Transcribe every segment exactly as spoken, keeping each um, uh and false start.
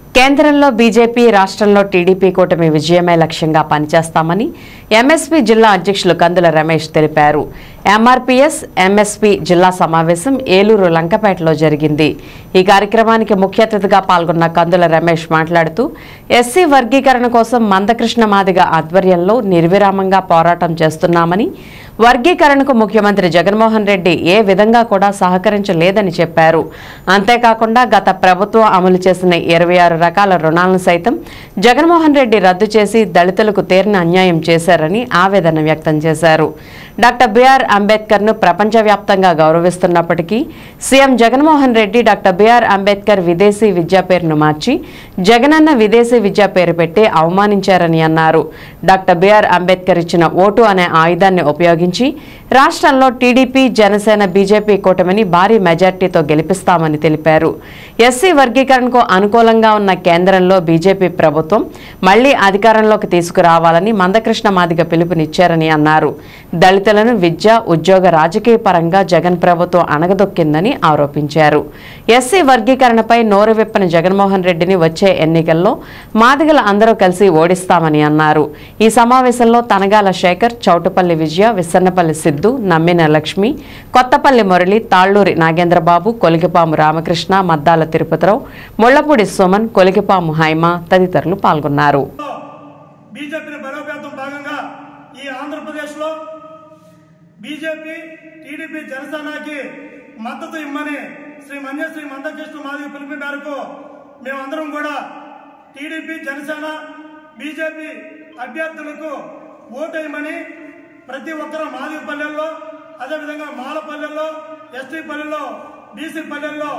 కేంద్రంలో బీజేపీ, రాష్ట్రంలో టీడీపీ కూటమి విజయమే లక్ష్యంగా పనిచేస్తామని ఎంఎస్పీ జిల్లా అధ్యక్షులు కందుల రమేష్ తెలిపారు. ఎంఆర్పీఎస్ ఎంఎస్పీ జిల్లా సమావేశం ఏలూరు లంకపేటలో జరిగింది. ఈ కార్యక్రమానికి ముఖ్య అతిథిగా పాల్గొన్న కందుల రమేష్ మాట్లాడుతూ ఎస్సీ వర్గీకరణ కోసం మందకృష్ణ మాదిగ ఆధ్వర్యంలో నిర్విరామంగా పోరాటం చేస్తున్నామని, వర్గీకరణకు ముఖ్యమంత్రి జగన్మోహన్ రెడ్డి ఏ విధంగా కూడా సహకరించలేదని చెప్పారు. అంతేకాకుండా గత ప్రభుత్వం అమలు చేసిన ఇరవై ఆరు రకాల రుణాలను సైతం జగన్మోహన్ రెడ్డి రద్దు చేసి దళితులకు తీరని అన్యాయం చేశారని ఆవేదన వ్యక్తం చేశారు. డాక్టర్ బిఆర్ అంబేద్కర్ ను ప్రపంచవ్యాప్తంగా గౌరవిస్తున్నప్పటికీ CM Jaganmohan Reddy doctor BR Ambedkar విదేశీ విద్యా పేరును మార్చి జగనన్న విదేశీ విద్యా పేరు పెట్టి అవమానించారని అన్నారు. డాక్టర్ బిఆర్ అంబేద్కర్ ఇచ్చిన ఓటు అనే ఆయుధాన్ని ఉపయోగించి రాష్ట్రంలో టీడీపీ, జనసేన, బీజేపీ కూటమిని భారీ మెజార్టీతో గెలిపిస్తామని తెలిపారు. ఎస్సీ వర్గీకరణకు అనుకూలంగా ఉన్న కేంద్రంలో బీజేపీ ప్రభుత్వం మళ్లీ అధికారంలోకి తీసుకురావాలని మందకృష్ణ మాదిగ పిలుపునిచ్చారని అన్నారు. దళితులను విద్య, ఉద్యోగ, రాజకీయ పరంగా జగన్ ప్రభుత్వం అణగదొక్కిందని ఆరోపించారు. ఎస్సీ వర్గీకరణపై నోరు విప్పని జగన్మోహన్ రెడ్డిని వచ్చే ఎన్నికల్లో మాదిగల అందరూ కలిసి ఓడిస్తామని అన్నారు. ఈ సమావేశంలో తనగాల శేఖర్, చౌటుపల్లి విజయ, విసన్నపల్లి సిద్ధు, నమ్మిన లక్ష్మి, కొత్తపల్లి మురళి, తాళ్లూరి నాగేంద్రబాబు, కొలికిపాము రామకృష్ణ, మద్దాల తిరుపతిరావు, ముళ్లపూడి సుమన్, కొలికిపాము హైమ తదితరులు పాల్గొన్నారు. బీజేపీ, టీడీపీ, జనసేనకి మద్దతు ఇమ్మని శ్రీ మన్యశ్రీ మందకృష్ణ మాదిగ పిలుపు మేరకు మేమందరం కూడా టీడీపీ, జనసేన, బీజేపీ అభ్యర్థులకు ఓటేయమని ప్రతి ఒక్కరు మాదిగ పల్లెల్లో, అదేవిధంగా మాల పల్లెల్లో, ఎస్టీ పల్లెల్లో, బీసీ పల్లెల్లో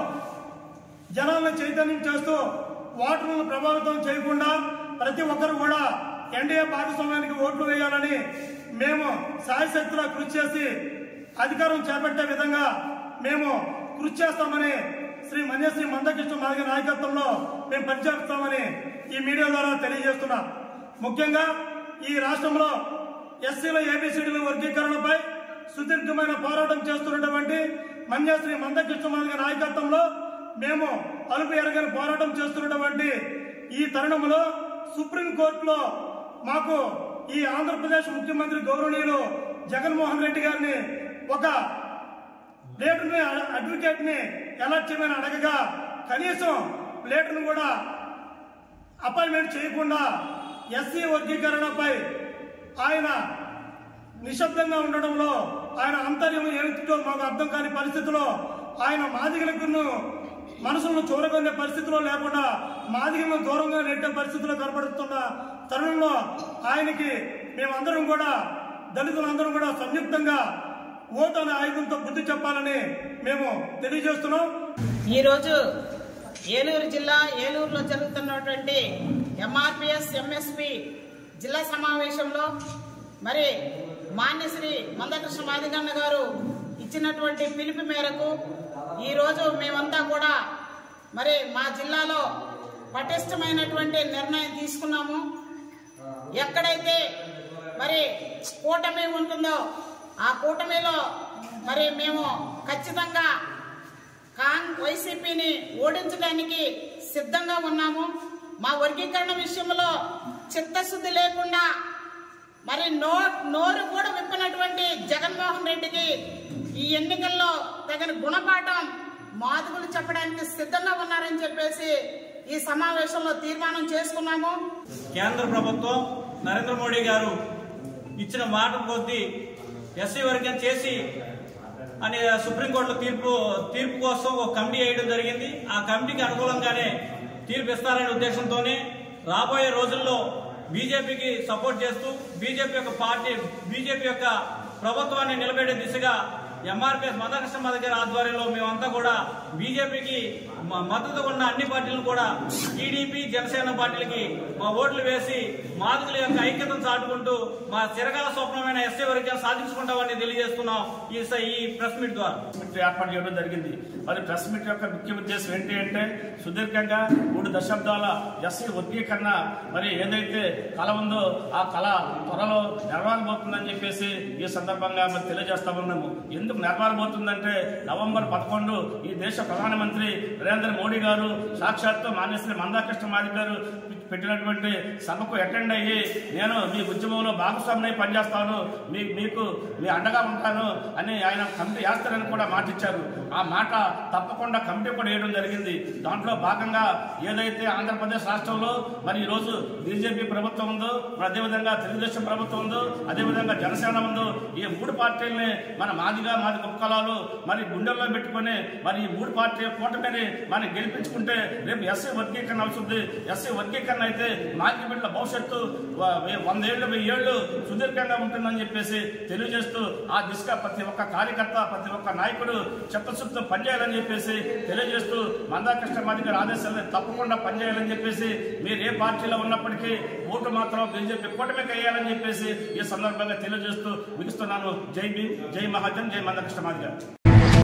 జనాలను చైతన్యం చేస్తూ ఓటర్లను ప్రభావితం చేయకుండా ప్రతి ఒక్కరు కూడా ఎన్డీఏ భాగస్వామ్యానికి ఓట్లు వేయాలని మేము సాయశక్తిలో కృషి చేసి అధికారం చేపట్టే విధంగా మేము కృషి చేస్తామని శ్రీ మన్యశ్రీ మందకృష్ణ మాదిగ నాయకత్వంలో మేము పనిచేస్తామని ఈ మీడియా ద్వారా తెలియజేస్తున్నాం. ముఖ్యంగా ఈ రాష్ట్రంలో ఎస్సీల ఏబిసిడీల వర్గీకరణపై సుదీర్ఘమైన పోరాటం చేస్తున్నటువంటి మన్యశ్రీ మందకృష్ణ మాదిగ నాయకత్వంలో మేము అలుపు ఎరగని పోరాటం చేస్తున్నటువంటి ఈ తరుణంలో సుప్రీంకోర్టులో మాకు ఈ ఆంధ్రప్రదేశ్ ముఖ్యమంత్రి గౌరవనీయులు జగన్మోహన్ రెడ్డి గారిని ఒక ప్లేటుని అడ్వకేట్ ని ఎలక్ట్ చేయమని అడగగా కనీసం ప్లేటును కూడా అపాయింట్మెంట్ చేయకుండా ఎస్సీ వర్గీకరణపై ఆయన నిశ్శబ్దంగా ఉండడంలో ఆయన అంతర్యం ఏమిటో మాకు అర్థం కాని పరిస్థితిలో ఆయన మాదిగలకు మనసులను చూరగొనే పరిస్థితిలో లేకుండా మాదిగలను దూరంగా నెట్టే పరిస్థితిలో కనబడుతున్న తరుణంలో ఆయనకి మేమందరం కూడా దళితులందరం కూడా సంయుక్తంగా ఓటు అనే ఆయుధంతో బుద్ధి చెప్పాలని మేము తెలియజేస్తున్నాం. ఈరోజు ఏలూరు జిల్లా ఏలూరులో జరుగుతున్నటువంటి ఎంఆర్పిఎస్ ఎంఎస్పి జిల్లా సమావేశంలో మరి మాన్యశ్రీ మందకృష్ణ మాదిగన్న గారు ఇచ్చినటువంటి పిలుపు మేరకు ఈరోజు మేమంతా కూడా మరి మా జిల్లాలో పటిష్టమైనటువంటి నిర్ణయం తీసుకున్నాము. ఎక్కడైతే మరి కూటమి ఉంటుందో ఆ కూటమిలో మరి మేము ఖచ్చితంగా కాంగ్ వైసీపీని ఓడించడానికి సిద్ధంగా ఉన్నాము. మా వర్గీకరణ విషయంలో చిత్తశుద్ధి లేకుండా మరి నో నోరు కూడా విప్పినటువంటి జగన్మోహన్ రెడ్డికి ఈ ఎన్నికల్లో తగిన గుణపాఠం మాదిగలు చెప్పడానికి సిద్ధంగా ఉన్నారని చెప్పేసి ఈ సమావేశంలో తీర్మానం చేసుకున్నాము. కేంద్ర ప్రభుత్వం నరేంద్ర మోడీ గారు ఇచ్చిన మాట కొద్దీ ఎస్సీ వర్గం చేసి అని సుప్రీంకోర్టులో తీర్పు తీర్పు కోసం ఒక కమిటీ వేయడం జరిగింది. ఆ కమిటీకి అనుకూలంగానే తీర్పు ఇస్తారనే ఉద్దేశంతోనే రాబోయే రోజుల్లో బీజేపీకి సపోర్ట్ చేస్తూ బీజేపీ యొక్క పార్టీ బీజేపీ యొక్క ప్రభుత్వాన్ని నిలబెట్టే దిశగా ఎంఆర్పీఎస్ మందకృష్ణ మాదిగ గారి ఆధ్వర్యంలో మేమంతా కూడా బీజేపీకి మద్దతు ఉన్న అన్ని పార్టీలను కూడా టీడీపీ, జనసేన పార్టీలకి మా ఓట్లు వేసి మాదిగల యొక్క ఐక్యతను చాటుకుంటూ మా చిరకాల స్వప్నమైన ఎస్సీ వర్గాన్ని సాధించుకుంటామని తెలియజేస్తున్నాం ఈ ఈ ప్రెస్ మీట్ ద్వారా. ఏర్పాటు చేయడం జరిగింది. మరి ప్రెస్ మీట్ యొక్క ముఖ్య ఉద్దేశం ఏంటి అంటే సుదీర్ఘంగా మూడు దశాబ్దాల ఎస్సీ వర్గీకరణ మరి ఏదైతే కళ ఉందో ఆ కళ త్వరలో నెరవేరబోతుందని చెప్పేసి ఈ సందర్భంగా మరి తెలియజేస్తా ఉన్నాము. ఎందుకు నెరవేరబోతుందంటే నవంబర్ పదకొండు ఈ దేశ ప్రధానమంత్రి నరేంద్ర మోడీ గారు సాక్షాత్తు మాన్యశ్రీ మందాకృష్ణ మాదిగ గారు పెట్టినటువంటి సభకు అటెండ్ అయ్యి నేను మీ ఉద్యమంలో భాగస్వామిని పనిచేస్తాను, మీ మీకు మీ అండగా ఉంటాను అని ఆయన కమిటీ వేస్తారని కూడా మాట ఇచ్చారు. ఆ మాట తప్పకుండా కమిటీ కూడా వేయడం జరిగింది. దాంట్లో భాగంగా ఏదైతే ఆంధ్రప్రదేశ్ రాష్ట్రంలో మరి ఈరోజు బీజేపీ ప్రభుత్వం ఉందో, అదేవిధంగా తెలుగుదేశం ప్రభుత్వం ఉందో, అదేవిధంగా జనసేన ఉందో, ఈ మూడు పార్టీలని మన మాదిగా మాది కుక్కలాలు మరి గుండెల్లో పెట్టుకుని మరి ఈ మూడు పార్టీ కూటమిని మనం గెలిపించుకుంటే రేపు ఎస్సీ వర్గీకరణ అవుతుంది. ఎస్సీ వర్గీకరణ అయితే మాదిగ బిడ్డల భవిష్యత్తు వందేళ్లు వెయ్యి ఏళ్లు సుదీర్ఘంగా ఉంటుందని చెప్పేసి తెలియజేస్తూ ఆ దిశగా ప్రతి ఒక్క కార్యకర్త ప్రతి ఒక్క నాయకుడు చిత్తశుద్ధితో పనిచేయాలని చెప్పేసి తెలియజేస్తూ మందాకృష్ణ మాదిగ గారి ఆదేశాలను తప్పకుండా పనిచేయాలని చెప్పేసి మీరు ఏ పార్టీలో ఉన్నప్పటికీ ఓటు మాత్రం బీజేపీ కూటమికి వేయాలని చెప్పేసి ఈ సందర్భంగా తెలియజేస్తూ ముగిస్తున్నాను. జై భీమ్, జై మహాజన్, జై మందాకృష్ణ మాదిగ.